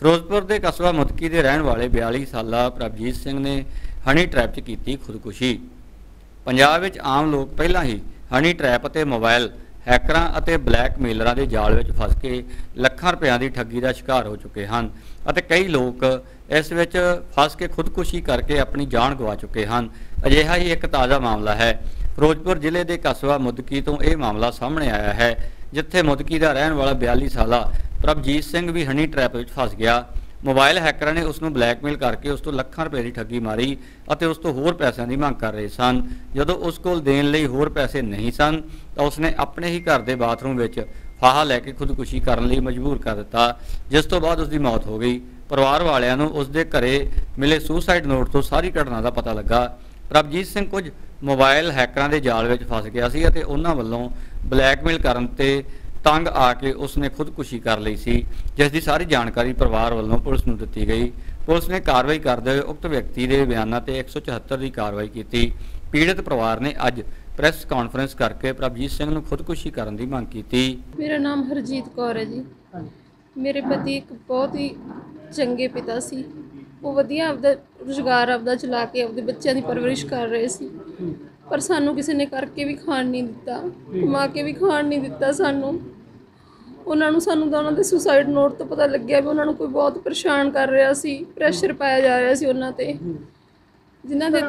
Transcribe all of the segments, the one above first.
ਫਿਰੋਜ਼ਪੁਰ ਦੇ ਕਸਬਾ ਮੁਦਕੀ ਦੇ ਰਹਿਣ ਵਾਲੇ 42 ਸਾਲਾ ਪ੍ਰਭਜੀਤ ਸਿੰਘ ਨੇ ਹਨੀ ਟਰੈਪ 'ਚ ਕੀਤੀ ਖੁਦਕੁਸ਼ੀ। ਪੰਜਾਬ ਵਿੱਚ ਆਮ ਲੋਕ ਪਹਿਲਾਂ ਹੀ ਹਨੀ ਟਰੈਪ ਅਤੇ ਮੋਬਾਈਲ ਹੈਕਰਾਂ ਅਤੇ ਬਲੈਕਮੇਲਰਾਂ ਦੇ ਜਾਲ ਵਿੱਚ ਫਸ ਕੇ ਲੱਖਾਂ ਰੁਪਇਆਂ ਦੀ ਠੱਗੀ ਦਾ ਸ਼ਿਕਾਰ ਹੋ ਚੁੱਕੇ ਹਨ ਅਤੇ ਕਈ ਲੋਕ ਇਸ ਵਿੱਚ ਫਸ ਕੇ ਖੁਦਕੁਸ਼ੀ ਕਰਕੇ ਆਪਣੀ ਜਾਨ ਗਵਾ ਚੁੱਕੇ ਹਨ। ਅਜਿਹਾ ਹੀ ਇੱਕ ਤਾਜ਼ਾ ਮਾਮਲਾ ਹੈ। ਫਿਰੋਜ਼ਪੁਰ ਜ਼ਿਲ੍ਹੇ ਦੇ ਕਸਬਾ ਮੁਦਕੀ ਤੋਂ ਇਹ ਮਾਮਲਾ ਸਾਹਮਣੇ ਆਇਆ ਹੈ, ਜਿੱਥੇ ਮੁਦਕੀ ਦਾ ਰਹਿਣ ਵਾਲਾ 42 ਸਾਲਾ ਪ੍ਰਭਜੀਤ ਸਿੰਘ ਵੀ ਹਨੀ ਟਰੈਪ ਵਿੱਚ ਫਸ ਗਿਆ। ਮੋਬਾਈਲ ਹੈਕਰਾਂ ਨੇ ਉਸ ਨੂੰ ਬਲੈਕਮੇਲ ਕਰਕੇ ਉਸ ਤੋਂ ਲੱਖਾਂ ਰੁਪਏ ਦੀ ਠੱਗੀ ਮਾਰੀ ਅਤੇ ਉਸ ਤੋਂ ਹੋਰ ਪੈਸਿਆਂ ਦੀ ਮੰਗ ਕਰ ਰਹੇ ਸਨ। ਜਦੋਂ ਉਸ ਕੋਲ ਦੇਣ ਲਈ ਹੋਰ ਪੈਸੇ ਨਹੀਂ ਸਨ ਤਾਂ ਉਸਨੇ ਆਪਣੇ ਹੀ ਘਰ ਦੇ ਬਾਥਰੂਮ ਵਿੱਚ ਫਾਹਾ ਲੈ ਕੇ ਖੁਦਕੁਸ਼ੀ ਕਰਨ ਲਈ ਮਜਬੂਰ ਕਰ ਦਿੱਤਾ, ਜਿਸ ਤੋਂ ਬਾਅਦ ਉਸ ਦੀ ਮੌਤ ਹੋ ਗਈ। ਪਰਿਵਾਰ ਵਾਲਿਆਂ ਨੂੰ ਉਸ ਦੇ ਘਰੇ ਮਿਲੇ ਸੁਸਾਈਡ ਨੋਟ ਤੋਂ ਸਾਰੀ ਘਟਨਾ ਦਾ ਪਤਾ ਲੱਗਾ। ਪ੍ਰਭਜੀਤ ਸਿੰਘ ਕੁਝ ਮੋਬਾਈਲ ਹੈਕਰਾਂ ਦੇ ਜਾਲ ਵਿੱਚ ਫਸ ਗਿਆ ਸੀ ਅਤੇ ਉਹਨਾਂ ਵੱਲੋਂ ਬਲੈਕਮੇਲ ਕਰਨ ਤੇ ਤੰਗ ਆ ਕੇ ਉਸਨੇ ਖੁਦਕੁਸ਼ੀ ਕਰ ਲਈ ਸੀ, ਜਿਸ ਦੀ ਸਾਰੀ ਜਾਣਕਾਰੀ ਪਰਿਵਾਰ ਵੱਲੋਂ ਪੁਲਿਸ ਨੂੰ ਦਿੱਤੀ ਗਈ। ਪੁਲਿਸ ਨੇ ਕਾਰਵਾਈ ਕਰਦੇ ਹੋਏ ਉਕਤ ਵਿਅਕਤੀ ਦੇ ਬਿਆਨਾਂ ਤੇ 174 ਦੀ ਕਾਰਵਾਈ ਕੀਤੀ। ਪੀੜਤ ਪਰਿਵਾਰ ਨੇ ਅੱਜ ਪ੍ਰੈਸ ਕਾਨਫਰੰਸ ਕਰਕੇ ਪ੍ਰਭਜੀਤ ਸਿੰਘ ਨੂੰ ਖੁਦਕੁਸ਼ੀ ਕਰਨ ਦੀ ਮੰਗ ਕੀਤੀ। ਮੇਰਾ ਨਾਮ ਹਰਜੀਤ ਕੌਰ ਹੈ ਜੀ। ਮੇਰੇ ਪਤੀ ਇੱਕ ਬਹੁਤ ਹੀ ਚੰਗੇ ਪਿਤਾ ਸੀ। ਉਹ ਵਧੀਆ ਆਪਦਾ ਰੁਜ਼ਗਾਰ ਆਪਦਾ ਚਲਾ ਕੇ ਆਪਦੇ ਬੱਚਿਆਂ ਦੀ ਪਰਵਰਿਸ਼ ਕਰ ਰਹੇ ਸੀ, ਪਰ ਸਾਨੂੰ ਕਿਸੇ ਨੇ ਕਰਕੇ ਵੀ ਖਾਣ ਨਹੀਂ ਦਿੱਤਾ, ਕਮਾ ਕੇ ਵੀ ਖਾਣ ਨਹੀਂ ਦਿੱਤਾ। ਸਾਨੂੰ ਤਾਂ ਉਹਨਾਂ ਦੇ ਸੁਸਾਈਡ ਨੋਟ ਤੋਂ ਪਤਾ ਲੱਗਿਆ ਵੀ ਉਹਨਾਂ ਨੂੰ ਕੋਈ ਬਹੁਤ ਪਰੇਸ਼ਾਨ ਕਰ ਰਿਹਾ ਸੀ, ਪ੍ਰੈਸ਼ਰ ਪਾਇਆ ਜਾ ਰਿਹਾ ਸੀ ਉਹਨਾਂ ਤੇ, ਜਿਨ੍ਹਾਂ ਦੇ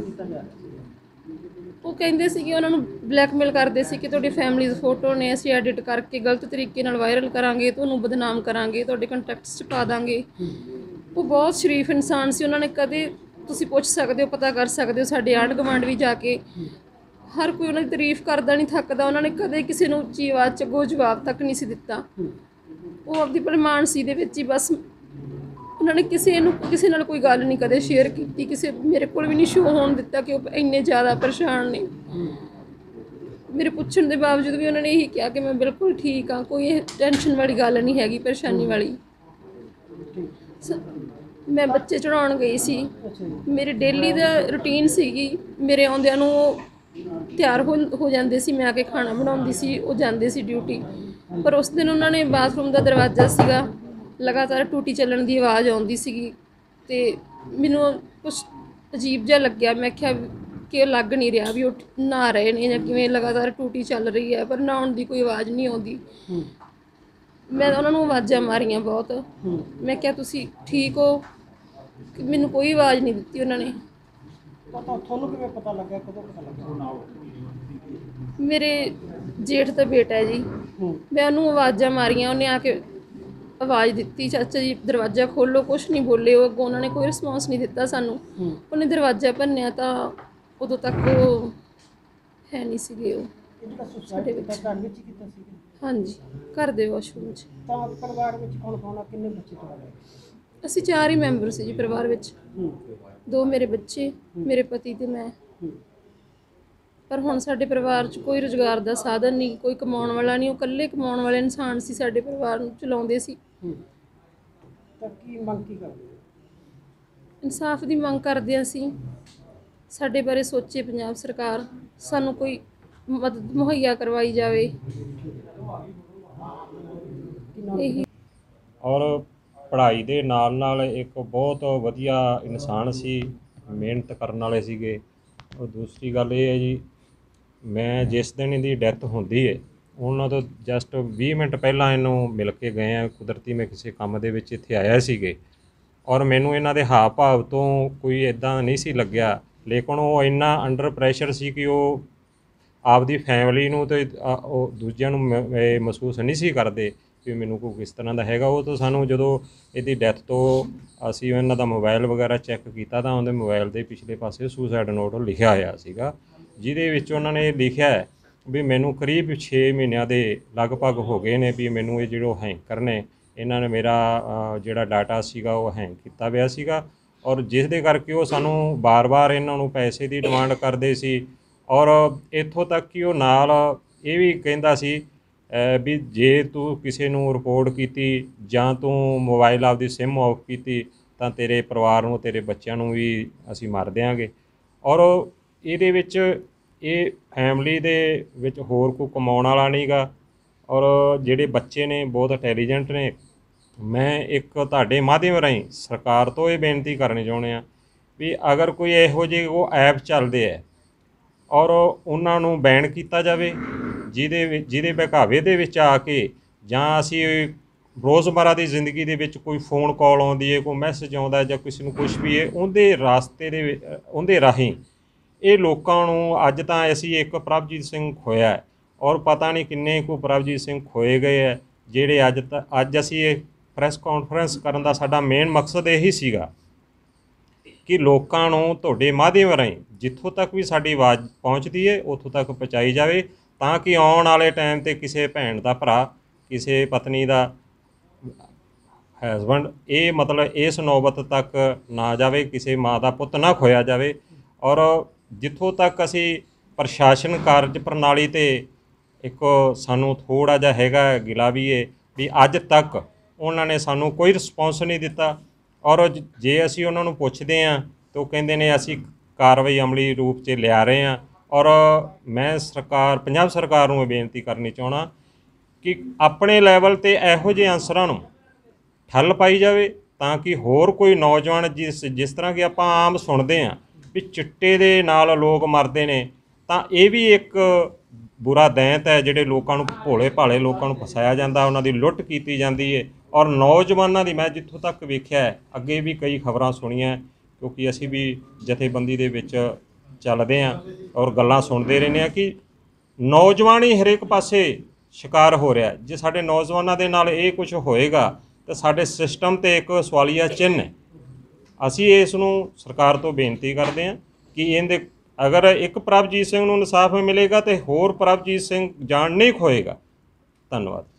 ਉਹ ਕਹਿੰਦੇ ਸੀ ਕਿ ਉਹਨਾਂ ਨੂੰ ਬਲੈਕਮੇਲ ਕਰਦੇ ਸੀ ਕਿ ਤੁਹਾਡੀ ਫੈਮਿਲੀ ਦੀ ਫੋਟੋ ਨੇ ਅਸੀਂ ਐਡਿਟ ਕਰਕੇ ਗਲਤ ਤਰੀਕੇ ਨਾਲ ਵਾਇਰਲ ਕਰਾਂਗੇ, ਤੁਹਾਨੂੰ ਬਦਨਾਮ ਕਰਾਂਗੇ, ਤੁਹਾਡੇ ਕੰਟੈਕਟਸ 'ਚ ਪਾ ਦਾਂਗੇ। ਉਹ ਬਹੁਤ ਸ਼ਰੀਫ ਇਨਸਾਨ ਸੀ। ਉਹਨਾਂ ਨੇ ਕਦੇ, ਤੁਸੀਂ ਪੁੱਛ ਸਕਦੇ ਹੋ, ਪਤਾ ਕਰ ਸਕਦੇ ਹੋ, ਸਾਡੇ ਆਂਢ ਗੁਆਂਢ ਵੀ ਜਾ ਕੇ ਹਰ ਕੋਈ ਉਹਨਾਂ ਦੀ ਤਾਰੀਫ ਕਰਦਾ ਨਹੀਂ ਥੱਕਦਾ। ਉਹਨਾਂ ਨੇ ਕਦੇ ਕਿਸੇ ਨੂੰ ਉੱਚੀ ਆਵਾਜ਼ 'ਚ ਕੋਈ ਜਵਾਬ ਤੱਕ ਨਹੀਂ ਸੀ ਦਿੱਤਾ। ਉਹ ਆਪਦੀ ਭਲਮਾਨਸੀ ਦੇ ਵਿੱਚ ਹੀ ਬਸ ਉਹਨਾਂ ਨੇ ਕਿਸੇ ਨਾਲ ਕੋਈ ਗੱਲ ਨਹੀਂ ਕਦੇ ਸ਼ੇਅਰ ਕੀਤੀ, ਮੇਰੇ ਕੋਲ ਵੀ ਨਹੀਂ ਸ਼ੋਅ ਹੋਣ ਦਿੱਤਾ ਕਿ ਉਹ ਇੰਨੇ ਜ਼ਿਆਦਾ ਪਰੇਸ਼ਾਨ ਨੇ। ਮੇਰੇ ਪੁੱਛਣ ਦੇ ਬਾਵਜੂਦ ਵੀ ਉਹਨਾਂ ਨੇ ਇਹੀ ਕਿਹਾ ਕਿ ਮੈਂ ਬਿਲਕੁਲ ਠੀਕ ਹਾਂ, ਕੋਈ ਟੈਨਸ਼ਨ ਵਾਲੀ ਗੱਲ ਨਹੀਂ ਹੈਗੀ, ਪਰੇਸ਼ਾਨੀ ਵਾਲੀ। ਮੈਂ ਬੱਚੇ ਚੜਾਉਣ ਗਈ ਸੀ, ਮੇਰੇ ਡੇਲੀ ਦਾ ਰੂਟੀਨ ਸੀਗੀ। ਮੇਰੇ ਆਉਂਦਿਆਂ ਨੂੰ ਉਹ ਤਿਆਰ ਹੋ ਜਾਂਦੇ ਸੀ, ਮੈਂ ਆ ਕੇ ਖਾਣਾ ਬਣਾਉਂਦੀ ਸੀ, ਉਹ ਜਾਂਦੇ ਸੀ ਡਿਊਟੀ। ਪਰ ਉਸ ਦਿਨ ਉਹਨਾਂ ਨੇ ਬਾਥਰੂਮ ਦਾ ਦਰਵਾਜ਼ਾ ਸੀਗਾ, ਲਗਾਤਾਰ ਟੂਟੀ ਚੱਲਣ ਦੀ ਆਵਾਜ਼ ਆਉਂਦੀ ਸੀਗੀ ਅਤੇ ਮੈਨੂੰ ਕੁਛ ਅਜੀਬ ਜਿਹਾ ਲੱਗਿਆ। ਮੈਂ ਕਿਹਾ ਕਿ ਲੱਗ ਨਹੀਂ ਰਿਹਾ ਵੀ ਉਹ ਨਹਾ ਰਹੇ ਨੇ ਜਾਂ ਕਿਵੇਂ, ਲਗਾਤਾਰ ਟੂਟੀ ਚੱਲ ਰਹੀ ਹੈ ਪਰ ਨਹਾਉਣ ਦੀ ਕੋਈ ਆਵਾਜ਼ ਨਹੀਂ ਆਉਂਦੀ। ਮੈਂ ਉਹਨਾਂ ਨੂੰ ਆਵਾਜ਼ਾਂ ਮਾਰੀਆਂ ਬਹੁਤ। ਮੈਂ ਕਿਹਾ ਤੁਸੀਂ ਠੀਕ ਹੋ? ਮੈਨੂੰ ਕੋਈ ਆਵਾਜ਼ ਨਹੀਂ ਦਿੱਤੀ ਉਹਨਾਂ ਨੇ। ਤੁਹਾਨੂੰ ਕਿਵੇਂ ਪਤਾ ਲੱਗਿਆ, ਕਦੋਂ ਪਤਾ ਲੱਗਿਆ? ਮੇਰੇ ਜੇਠ ਦਾ ਬੇਟਾ ਹੈ ਜੀ, ਮੈਂ ਉਹਨੂੰ ਆਵਾਜ਼ਾਂ ਮਾਰੀਆਂ, ਉਹਨੇ ਆ ਕੇ ਆਵਾਜ਼ ਦਿੱਤੀ, ਚਾਚਾ ਜੀ ਦਰਵਾਜ਼ਾ ਖੋਲ੍ਹੋ। ਕੁਛ ਨਹੀਂ ਬੋਲੇ ਉਹ ਅੱਗੋਂ, ਉਹਨਾਂ ਨੇ ਕੋਈ ਰਿਸਪੌਂਸ ਨਹੀਂ ਦਿੱਤਾ ਸਾਨੂੰ। ਉਹਨੇ ਦਰਵਾਜ਼ਾ ਭੰਨਿਆ ਤਾਂ ਉਦੋਂ ਤੱਕ ਉਹ ਹੈ ਨਹੀਂ ਸੀਗੇ। ਉਹ ਸਾਡੇ ਵਿੱਚ ਹਾਂਜੀ, ਘਰ ਦੇ ਵਾਸ਼ਰੂਮ 'ਚ। ਤਾਂ ਪਰਿਵਾਰ ਵਿੱਚ ਕੌਣ ਕਿੰਨੇ ਬੱਚੇ ਤੁਹਾਡੇ? ਅਸੀਂ 4 ਹੀ ਮੈਂਬਰ ਸੀ ਜੀ ਪਰਿਵਾਰ ਵਿੱਚ। 2 ਮੇਰੇ ਬੱਚੇ, ਮੇਰੇ ਪਤੀ ਤੇ ਮੈਂ। ਪਰ ਹੁਣ ਸਾਡੇ ਪਰਿਵਾਰ 'ਚ ਕੋਈ ਰੁਜ਼ਗਾਰ ਦਾ ਸਾਧਨ ਨਹੀਂ, ਕੋਈ ਕਮਾਉਣ ਵਾਲਾ ਨਹੀਂ। ਉਹ ਇਕੱਲੇ ਕਮਾਉਣ ਵਾਲੇ ਇਨਸਾਨ ਸੀ, ਸਾਡੇ ਪਰਿਵਾਰ ਨੂੰ ਚਲਾਉਂਦੇ ਸੀ। ਤਾਂ ਕੀ ਮੰਗ ਕੀ ਕਰਦੇ? ਇਨਸਾਫ ਦੀ ਮੰਗ ਕਰਦੇ ਅਸੀਂ। ਸਾਡੇ ਬਾਰੇ ਸੋਚੇ ਪੰਜਾਬ ਸਰਕਾਰ, ਸਾਨੂੰ ਕੋਈ ਮਦਦ ਮੁਹੱਈਆ ਕਰਵਾਈ ਜਾਵੇ। ਇਹੀ। ਔਰ ਪੜ੍ਹਾਈ ਦੇ ਨਾਲ ਇੱਕ ਬਹੁਤ ਵਧੀਆ ਇਨਸਾਨ ਸੀ, ਮਿਹਨਤ ਕਰਨ ਵਾਲੇ ਸੀਗੇ। ਔਰ ਦੂਸਰੀ ਗੱਲ ਇਹ ਹੈ ਜੀ, ਮੈਂ ਜਿਸ ਦਿਨ ਇਹਦੀ ਡੈਥ ਹੁੰਦੀ ਹੈ ਉਹਨਾਂ ਤੋਂ ਜਸਟ 20 ਮਿੰਟ ਪਹਿਲਾਂ ਇਹਨੂੰ ਮਿਲ ਕੇ ਗਏ ਹਾਂ। ਕੁਦਰਤੀ ਮੈਂ ਕਿਸੇ ਕੰਮ ਦੇ ਵਿੱਚ ਇੱਥੇ ਆਇਆ ਸੀਗੇ ਔਰ ਮੈਨੂੰ ਇਹਨਾਂ ਦੇ ਹਾਵ ਭਾਵ ਤੋਂ ਕੋਈ ਇੱਦਾਂ ਨਹੀਂ ਸੀ ਲੱਗਿਆ, ਲੇਕਿਨ ਉਹ ਇੰਨਾ ਅੰਡਰ ਪ੍ਰੈਸ਼ਰ ਸੀ ਕਿ ਉਹ ਆਪਦੀ ਫੈਮਿਲੀ ਨੂੰ ਅਤੇ ਉਹ ਦੂਜਿਆਂ ਨੂੰ ਮਹਿਸੂਸ ਨਹੀਂ ਸੀ ਕਰਦੇ ਵੀ ਮੈਨੂੰ ਕੋਈ ਕਿਸ ਤਰ੍ਹਾਂ ਦਾ ਹੈਗਾ। ਉਹ ਤਾਂ ਸਾਨੂੰ ਜਦੋਂ ਇਹਦੀ ਡੈਥ ਤੋਂ ਅਸੀਂ ਇਹਨਾਂ ਦਾ ਮੋਬਾਇਲ ਵਗੈਰਾ ਚੈੱਕ ਕੀਤਾ ਤਾਂ ਉਹਦੇ ਮੋਬਾਇਲ ਦੇ ਪਿਛਲੇ ਪਾਸੇ ਸੁਸਾਈਡ ਨੋਟ ਲਿਖਿਆ ਹੋਇਆ ਸੀਗਾ, ਜਿਹਦੇ ਵਿੱਚ ਉਹਨਾਂ ਨੇ ਲਿਖਿਆ ਵੀ ਮੈਨੂੰ ਕਰੀਬ 6 ਮਹੀਨਿਆਂ ਦੇ ਲਗਭਗ ਹੋ ਗਏ ਨੇ ਵੀ ਮੈਨੂੰ ਇਹ ਜਿਹੜੇ ਹੈਂਕਰ ਨੇ ਇਹਨਾਂ ਨੇ ਮੇਰਾ ਜਿਹੜਾ ਡਾਟਾ ਸੀਗਾ ਉਹ ਹੈਂਗ ਕੀਤਾ ਪਿਆ ਸੀਗਾ। ਔਰ ਜਿਸ ਦੇ ਕਰਕੇ ਉਹ ਸਾਨੂੰ ਬਾਰ-ਬਾਰ ਇਹਨਾਂ ਨੂੰ ਪੈਸੇ ਦੀ ਡਿਮਾਂਡ ਕਰਦੇ ਸੀ। ਔਰ ਇੱਥੋਂ ਤੱਕ ਕਿ ਉਹ ਨਾਲ ਇਹ ਵੀ ਕਹਿੰਦਾ ਸੀ ਵੀ ਜੇ ਤੂੰ ਕਿਸੇ ਨੂੰ ਰਿਪੋਰਟ ਕੀਤੀ ਜਾਂ ਤੂੰ ਮੋਬਾਈਲ ਆਪਦੀ ਸਿਮ ਆਫ ਕੀਤੀ ਤਾਂ ਤੇਰੇ ਪਰਿਵਾਰ ਨੂੰ, ਤੇਰੇ ਬੱਚਿਆਂ ਨੂੰ ਵੀ ਅਸੀਂ ਮਾਰ ਦਿਆਂਗੇ। ਔਰ ਇਹਦੇ ਵਿੱਚ ਇਹ ਫੈਮਿਲੀ ਦੇ ਵਿੱਚ ਹੋਰ ਕੋਈ ਕਮਾਉਣ ਵਾਲਾ ਨਹੀਂ ਗਾ। ਔਰ ਜਿਹੜੇ ਬੱਚੇ ਨੇ ਬਹੁਤ ਇੰਟੈਲੀਜੈਂਟ ਨੇ ਮੈਂ ਇੱਕ ਤੁਹਾਡੇ ਮਾਧਿਅਮ ਰਾਹੀਂ ਸਰਕਾਰ ਤੋਂ ਇਹ ਬੇਨਤੀ ਕਰਨੀ ਚਾਹੁੰਦੇ ਹਾਂ ਵੀ ਅਗਰ ਕੋਈ ਇਹੋ ਜਿਹੇ ਉਹ ਐਪ ਚੱਲਦੇ ਹੈ ਔਰ ਉਹਨਾਂ ਨੂੰ ਬੈਨ ਕੀਤਾ ਜਾਵੇ, ਜਿਹਦੇ ਬਹਿਕਾਵੇ ਦੇ ਵਿੱਚ ਆ ਕੇ ਜਾਂ ਅਸੀਂ ਰੋਜ਼ਮਰਾ ਦੀ ਜ਼ਿੰਦਗੀ ਦੇ ਵਿੱਚ ਕੋਈ ਫੋਨ ਕਾਲ ਆਉਂਦੀ ਹੈ, ਕੋਈ ਮੈਸੇਜ ਆਉਂਦਾ ਜਾਂ ਕਿਸੇ ਨੂੰ ਕੁਛ ਵੀ ਹੈ, ਉਹਦੇ ਰਾਸਤੇ ਦੇ ਉਹਦੇ ਰਾਹੀਂ ਇਹ ਲੋਕਾਂ ਨੂੰ ਅੱਜ ਤਾਂ ਅਸੀਂ ਇੱਕ ਪ੍ਰਭਜੀਤ ਸਿੰਘ ਖੋਇਆ ਹੈ ਔਰ ਪਤਾ ਨਹੀਂ ਕਿੰਨੇ ਕੁ ਪ੍ਰਭਜੀਤ ਸਿੰਘ ਖੋਏ ਗਏ ਹੈ, ਜਿਹੜੇ ਅੱਜ ਅਸੀਂ ਇਹ ਪ੍ਰੈਸ ਕਾਨਫਰੰਸ ਕਰਨ ਦਾ ਸਾਡਾ ਮੇਨ ਮਕਸਦ ਇਹੀ ਸੀਗਾ ਕਿ ਲੋਕਾਂ ਨੂੰ ਤੁਹਾਡੇ ਮਾਧਿਅਮ ਰਾਹੀਂ ਜਿੱਥੋਂ ਤੱਕ ਵੀ ਸਾਡੀ ਆਵਾਜ਼ ਪਹੁੰਚਦੀ ਹੈ ਉੱਥੋਂ ਤੱਕ ਪਹੁੰਚਾਈ ਜਾਵੇ, ਤਾਂ ਕਿ ਆਉਣ ਵਾਲੇ ਟਾਈਮ 'ਤੇ ਕਿਸੇ ਭੈਣ ਦਾ ਭਰਾ, ਕਿਸੇ ਪਤਨੀ ਦਾ ਹਸਬੈਂਡ ਇਹ ਮਤਲਬ ਇਸ ਨੌਬਤ ਤੱਕ ਨਾ ਜਾਵੇ, ਕਿਸੇ ਮਾਂ ਦਾ ਪੁੱਤ ਨਾ ਖੋਇਆ ਜਾਵੇ। ਔਰ ਜਿੱਥੋਂ ਤੱਕ ਅਸੀਂ ਪ੍ਰਸ਼ਾਸਨ ਕਾਰਜ ਪ੍ਰਣਾਲੀ 'ਤੇ ਇੱਕ ਸਾਨੂੰ ਥੋੜ੍ਹਾ ਜਿਹਾ ਹੈਗਾ ਗਿਲਾ ਵੀ ਹੈ ਵੀ ਅੱਜ ਤੱਕ ਉਹਨਾਂ ਨੇ ਸਾਨੂੰ ਕੋਈ ਰਿਸਪੌਂਸ ਨਹੀਂ ਦਿੱਤਾ ਔਰ ਜੇ ਅਸੀਂ ਉਹਨਾਂ ਨੂੰ ਪੁੱਛਦੇ ਹਾਂ ਤਾਂ ਉਹ ਕਹਿੰਦੇ ਨੇ ਅਸੀਂ ਕਾਰਵਾਈ ਅਮਲੀ ਰੂਪ 'ਚ ਲਿਆ ਰਹੇ ਹਾਂ। ਔਰ ਮੈਂ ਪੰਜਾਬ ਸਰਕਾਰ ਨੂੰ ਇਹ ਬੇਨਤੀ ਕਰਨੀ ਚਾਹੁੰਦਾ ਕਿ ਆਪਣੇ ਲੈਵਲ 'ਤੇ ਇਹੋ ਜਿਹੇ ਅਨਸਰਾਂ ਨੂੰ ਠੱਲ ਪਾਈ ਜਾਵੇ, ਤਾਂ ਕਿ ਹੋਰ ਕੋਈ ਨੌਜਵਾਨ ਜਿਸ ਤਰ੍ਹਾਂ ਕਿ ਆਪਾਂ ਆਮ ਸੁਣਦੇ ਹਾਂ ਵੀ ਚਿੱਟੇ ਦੇ ਨਾਲ ਲੋਕ ਮਰਦੇ ਨੇ, ਤਾਂ ਇਹ ਵੀ ਇੱਕ ਬੁਰਾ ਦੈਂਤ ਹੈ ਜਿਹੜੇ ਲੋਕਾਂ ਨੂੰ ਭੋਲੇ ਭਾਲੇ ਲੋਕਾਂ ਨੂੰ ਫਸਾਇਆ ਜਾਂਦਾ, ਉਹਨਾਂ ਦੀ ਲੁੱਟ ਕੀਤੀ ਜਾਂਦੀ ਹੈ। ਔਰ ਨੌਜਵਾਨਾਂ ਦੀ ਮੈਂ ਜਿੱਥੋਂ ਤੱਕ ਵੇਖਿਆ ਹੈ, ਅੱਗੇ ਵੀ ਕਈ ਖਬਰਾਂ ਸੁਣੀਆਂ ਕਿਉਂਕਿ ਅਸੀਂ ਵੀ ਜਥੇਬੰਦੀ ਦੇ ਵਿੱਚ ਚੱਲਦੇ ਹਾਂ ਔਰ ਗੱਲਾਂ ਸੁਣਦੇ ਰਹਿੰਦੇ ਹਾਂ ਕਿ ਨੌਜਵਾਨ ਹੀ ਹਰੇਕ ਪਾਸੇ ਸ਼ਿਕਾਰ ਹੋ ਰਿਹਾ। ਜੇ ਸਾਡੇ ਨੌਜਵਾਨਾਂ ਦੇ ਨਾਲ ਇਹ ਕੁਝ ਹੋਏਗਾ ਤਾਂ ਸਾਡੇ ਸਿਸਟਮ 'ਤੇ ਇੱਕ ਸਵਾਲੀਆ ਚਿੰਨ੍ਹ ਹੈ। ਅਸੀਂ ਇਸ ਨੂੰ ਸਰਕਾਰ ਤੋਂ ਬੇਨਤੀ ਕਰਦੇ ਹਾਂ ਕਿ ਇਹਦੇ ਅਗਰ ਇੱਕ ਪ੍ਰਭਜੀਤ ਸਿੰਘ ਨੂੰ ਇਨਸਾਫ ਮਿਲੇਗਾ ਤਾਂ ਹੋਰ ਪ੍ਰਭਜੀਤ ਸਿੰਘ ਜਾਨ ਨਹੀਂ ਖੋਏਗਾ। ਧੰਨਵਾਦ।